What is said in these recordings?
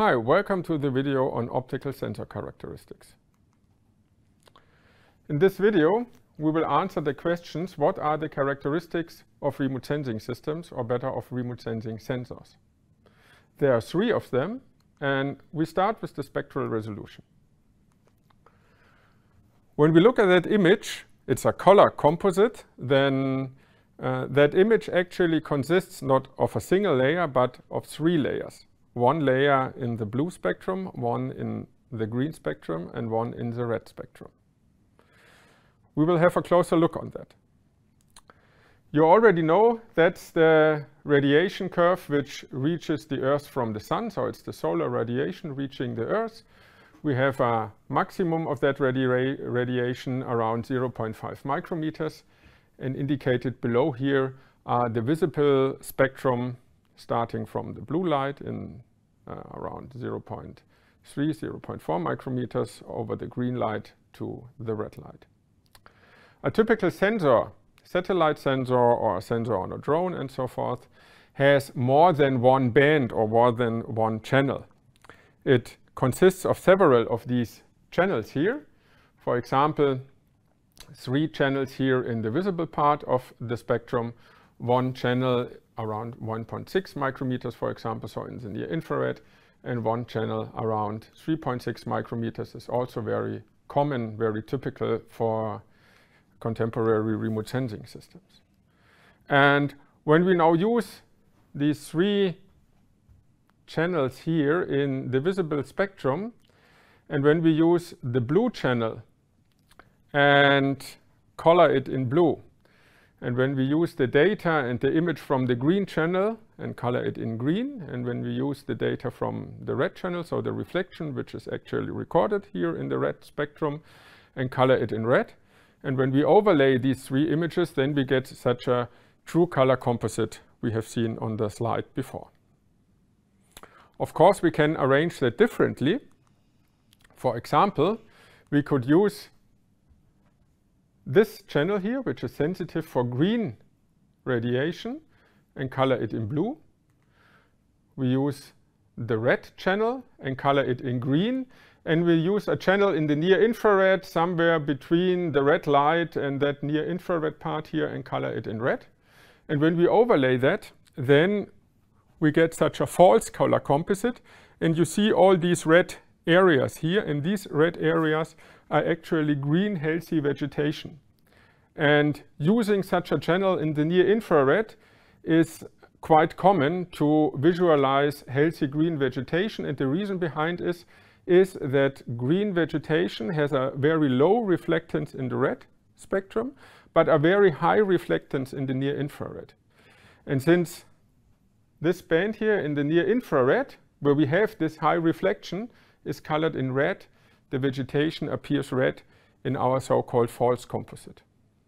Hi, welcome to the video on optical sensor characteristics. In this video, we will answer the questions: what are the characteristics of remote sensing systems, or better, of remote sensing sensors? There are three of them, and we start with the spectral resolution. When we look at that image, it's a color composite, then that image actually consists not of a single layer, but of three layers. One layer in the blue spectrum, one in the green spectrum, and one in the red spectrum. We will have a closer look on that. You already know that's the radiation curve which reaches the Earth from the Sun, so it's the solar radiation reaching the Earth. We have a maximum of that radiation around 0.5 micrometers, and indicated below here are the visible spectrum starting from the blue light in around 0.3, 0.4 micrometers over the green light to the red light. A typical sensor, satellite sensor or a sensor on a drone and so forth, has more than one band or more than one channel. It consists of several of these channels here. For example, 3 channels here in the visible part of the spectrum, one channel around 1.6 micrometers, for example, so in the near infrared, and one channel around 3.6 micrometers is also very common, very typical for contemporary remote sensing systems. And when we now use these 3 channels here in the visible spectrum, and when we use the blue channel and color it in blue, and when we use the data and the image from the green channel and color it in green, and when we use the data from the red channel, so the reflection which is actually recorded here in the red spectrum, and color it in red, and when we overlay these 3 images, then we get such a true color composite we have seen on the slide before. Of course, we can arrange that differently. For example, we could use this channel here, which is sensitive for green radiation, and color it in blue. We use the red channel and color it in green, and we use a channel in the near infrared somewhere between the red light and that near infrared part here and color it in red. And when we overlay that, then we get such a false color composite, and you see all these red areas here, and these red areas are actually green healthy vegetation. And using such a channel in the near infrared is quite common to visualize healthy green vegetation, and the reason behind is that green vegetation has a very low reflectance in the red spectrum, but a very high reflectance in the near infrared. And since this band here in the near infrared, where we have this high reflection, is colored in red, the vegetation appears red in our so-called false composite.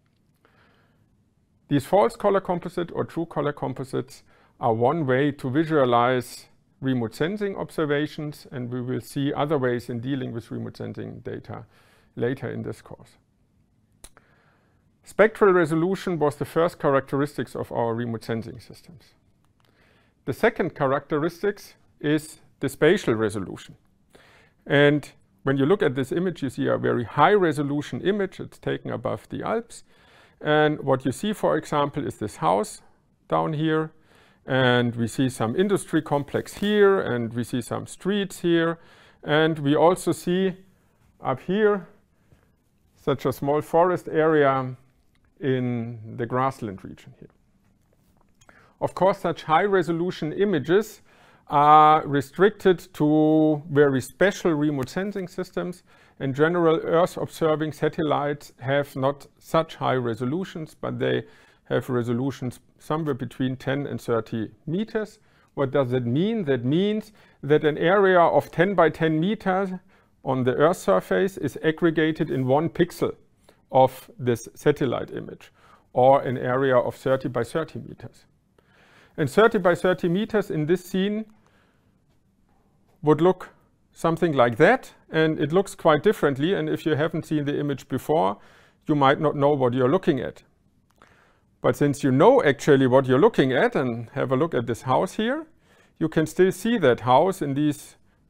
These false color composite or true color composites are one way to visualize remote sensing observations, and we will see other ways in dealing with remote sensing data later in this course. Spectral resolution was the first characteristics of our remote sensing systems. The second characteristics is the spatial resolution. And when you look at this image, you see a very high resolution image. It's taken above the Alps. And what you see, for example, is this house down here. And we see some industry complex here, and we see some streets here. And we also see up here such a small forest area in the grassland region here. Of course, such high resolution images are restricted to very special remote sensing systems. In general, Earth observing satellites have not such high resolutions, but they have resolutions somewhere between 10 and 30 meters. What does that mean? That means that an area of 10 by 10 meters on the Earth surface is aggregated in 1 pixel of this satellite image, or an area of 30 by 30 meters. And 30 by 30 meters in this scene would look something like that, and it looks quite differently, and if you haven't seen the image before, you might not know what you're looking at. But since you know actually what you're looking at, and have a look at this house here, you can still see that house in these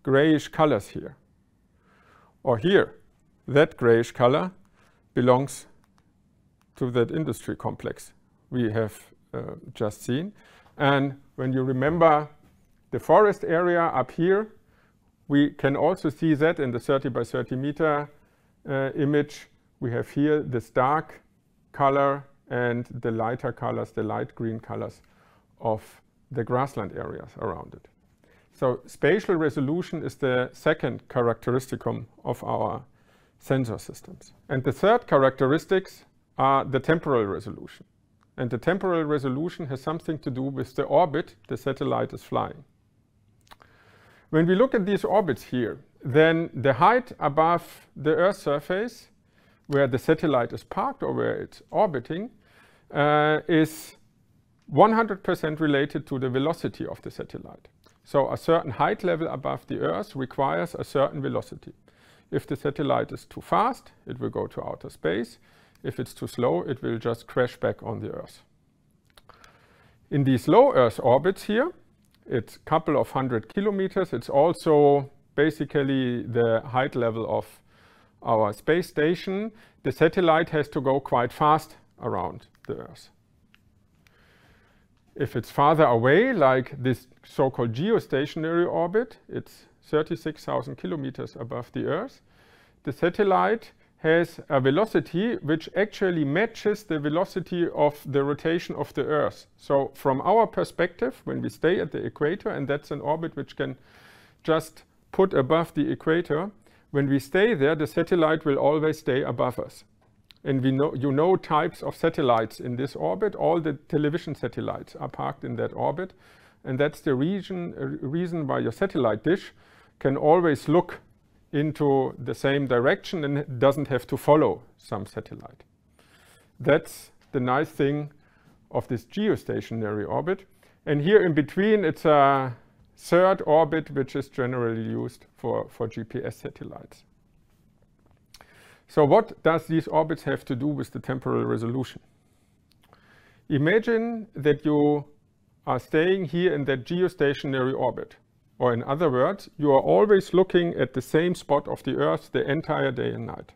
grayish colors here. Or here, that grayish color belongs to that industry complex we have just seen. And when you remember the forest area up here, we can also see that in the 30 by 30 meter image. We have here this dark color and the lighter colors, the light green colors of the grassland areas around it. So spatial resolution is the second characteristicum of our sensor systems. And the third characteristics are the temporal resolution. And the temporal resolution has something to do with the orbit the satellite is flying. When we look at these orbits here, then the height above the Earth's surface, where the satellite is parked or where it's orbiting, is 100% related to the velocity of the satellite. So a certain height level above the Earth requires a certain velocity. If the satellite is too fast, it will go to outer space. If it's too slow, it will just crash back on the Earth. In these low Earth orbits here, it's a couple of 100 kilometers. It's also basically the height level of our space station. The satellite has to go quite fast around the Earth. If it's farther away, like this so-called geostationary orbit, it's 36,000 kilometers above the Earth, the satellite has a velocity which actually matches the velocity of the rotation of the Earth. So from our perspective, when we stay at the equator, and that's an orbit which can just put above the equator, when we stay there, the satellite will always stay above us. And we know, you know types of satellites in this orbit. All the television satellites are parked in that orbit. And that's the reason why your satellite dish can always look into the same direction and it doesn't have to follow some satellite. That's the nice thing of this geostationary orbit. And here in between, it's a third orbit, which is generally used for GPS satellites. So what does these orbits have to do with the temporal resolution? Imagine that you are staying here in that geostationary orbit. Or in other words, you are always looking at the same spot of the Earth the entire day and night.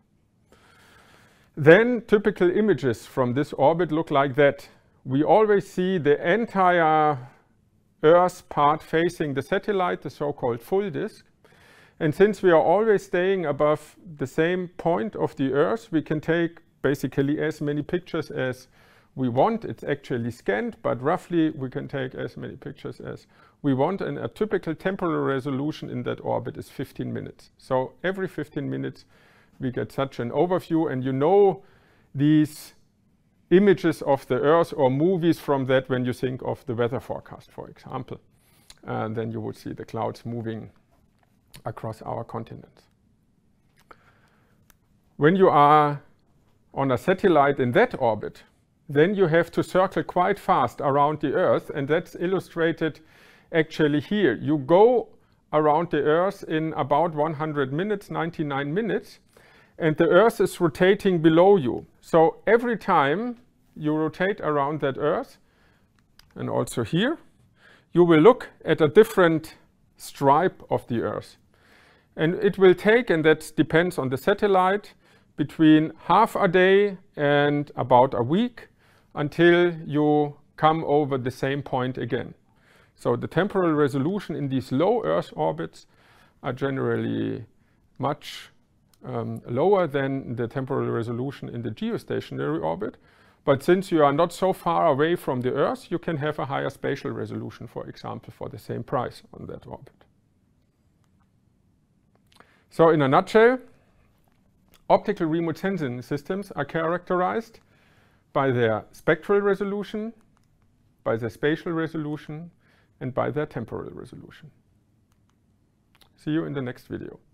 Then typical images from this orbit look like that. We always see the entire Earth part facing the satellite, the so-called full disk. And since we are always staying above the same point of the Earth, we can take basically as many pictures as we want. It's actually scanned, but roughly we can take as many pictures as we want. And a typical temporal resolution in that orbit is 15 minutes. So every 15 minutes we get such an overview, and you know these images of the Earth or movies from that when you think of the weather forecast, for example. And then you would see the clouds moving across our continents. When you are on a satellite in that orbit, then you have to circle quite fast around the Earth, and that's illustrated actually here. You go around the Earth in about 100 minutes, 99 minutes, and the Earth is rotating below you. So every time you rotate around that Earth, and also here, you will look at a different stripe of the Earth. And it will take, and that depends on the satellite, between half a day and about a week until you come over the same point again. So the temporal resolution in these low Earth orbits are generally much lower than the temporal resolution in the geostationary orbit. But since you are not so far away from the Earth, you can have a higher spatial resolution, for example, for the same price on that orbit. So in a nutshell, optical remote sensing systems are characterized by their spectral resolution, by their spatial resolution, and by their temporal resolution. See you in the next video.